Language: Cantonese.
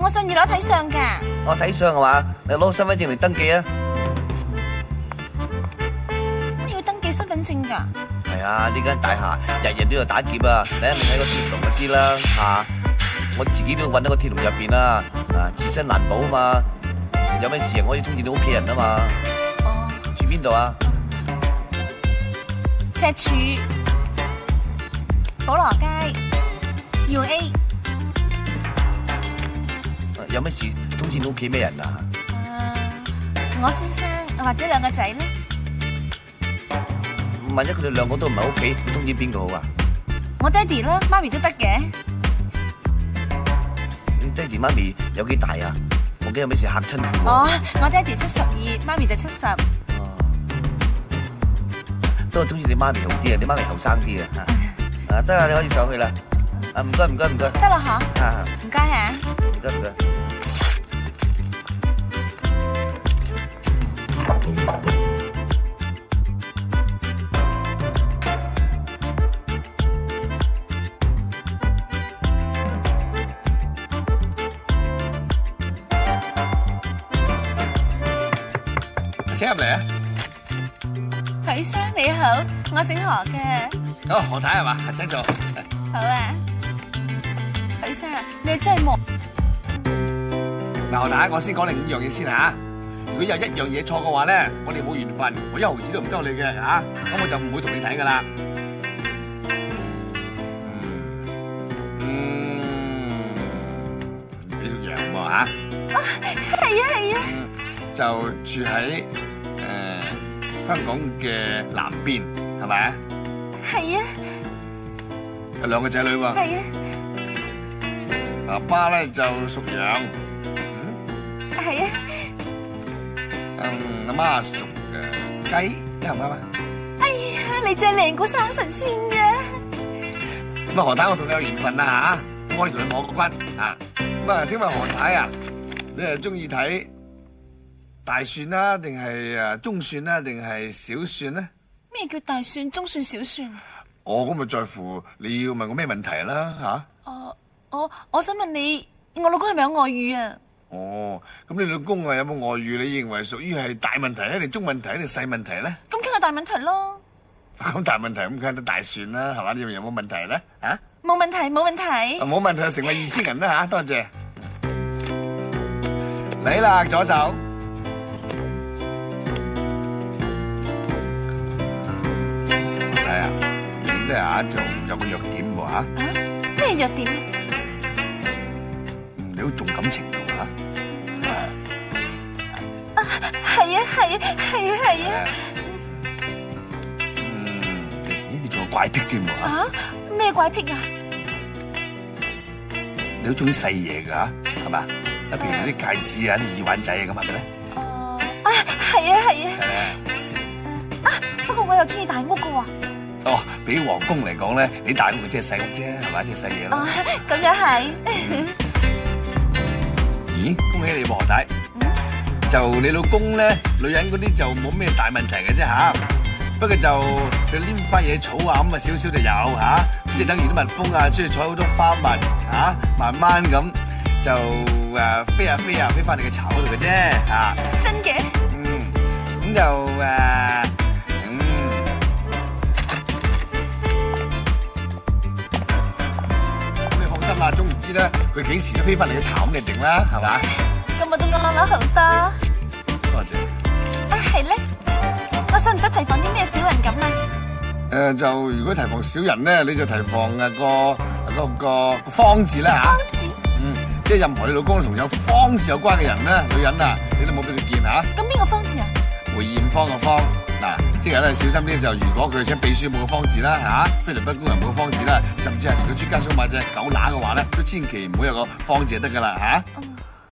我上2樓睇相㗎。 我睇相嘅話，你攞身份證嚟登記啊。 乜要登記身份證㗎？ 係啊，呢間大廈日日都有打劫啊！你睇個鐵籠就知啦嚇。我自己都要揾到個鐵籠入邊啦，自身難保啊嘛。有咩事我可以通知你屋企人啊嘛。 哦。 住邊度啊？ 赤柱、保羅街、2A。 有咩事通知你屋企咩人啊？ 我先生或者2個仔咧。 萬一佢哋2個都唔喺屋企，你通知邊個好啊？ 我爹哋啦，媽咪都得嘅。 你爹哋媽咪有幾大啊？我驚有咩事嚇親佢喎。 哦，我爹哋72，媽咪就70。 都係通知你媽咪好啲啊！你媽咪後生啲啊！得啦，你可以上去啦。唔該。 得啦嚇。唔該嚇。 唔該。請入嚟啊！ 許生你好，我姓何嘅。 哦，何太係嘛？請坐。 好啊，許生，你真係忙。 嗱，何太，我先講你5樣嘢先嚇。如果有1樣嘢錯嘅話咧，我哋冇緣分，我1毫子都唔收你嘅嚇。咁我就唔會同你睇噶啦。你屬羊喎嚇。 係啊。 就住喺香港嘅南邊，係咪啊？ 係啊。 有2個仔女喎。 係啊。 爸爸咧就屬羊。 係啊。 阿媽屬雞，啱唔啱啊？ 哎呀，你真係靚過生神仙嘅。 咁啊，何太，我同你有緣分啦嚇，我可以同你摸個關啊。咁啊，請問何太啊，你係中意睇大蒜啦，定係中蒜啦，定係小蒜咧？ 咩叫大蒜、中蒜、小蒜？ 咁咪在乎你要問我咩問題啦嚇？ 我想問你，我老公係咪有外遇啊？ 咁你老公有冇外遇？你認為屬於係大問題咧，定中問題咧，定細問題咧？ 咁梗係大問題咯。 咁大問題咁梗係得大蒜啦，係嘛？你有冇問題咧？嚇？ 冇問題，冇問題。 冇問題，成為2000人啦嚇，多謝。嚟啦，左手。係啊，你咧嚇就有個弱點喎嚇。 咩弱點？ 你好重感情㗎嚇。 係啊。 你仲有怪癖添喎嚇。 咩怪癖啊？ 你好中意細嘢㗎嚇，係嘛？譬如啲戒指啊、啲耳環仔啊咁，係咪咧？ 係啊。不過我又中意大屋㗎喎。 比皇宮嚟講咧，你大屋咪即係細屋啫，係嘛？即係細嘢啦。 咁又係。 咦，恭喜你喎，何太。就你老公咧，女人嗰啲就冇咩大問題嘅啫嚇。不過就黏花野草啊咁啊，少少就有嚇。即係等於啲蜜蜂啊，中意採好多花蜜嚇，慢慢咁就飛下飛翻你嘅巢嗰度嘅啫嚇。 真嘅？ 咁就咁你放心啦，總言之咧，佢幾時都飛翻嚟嘅巢咁你定啦，係嘛？ 咁我都啱啱好多。 多謝。 係咧，我使唔使提防啲咩小人咁啊？ 就如果提防小人咧，你就提防個方字啦嚇。 方字？ 即係任何你老公同有方字有關嘅人咧，女人啊，你都冇俾佢見嚇。 咁邊個方字啊？ 梅艷芳嘅芳，嗱，即係咧小心啲就，如果佢請秘書冇個方字啦嚇，菲律賓工人冇個方字啦，甚至係佢出街想買隻狗乸嘅話咧，都千祈唔好有個方字就得㗎啦嚇。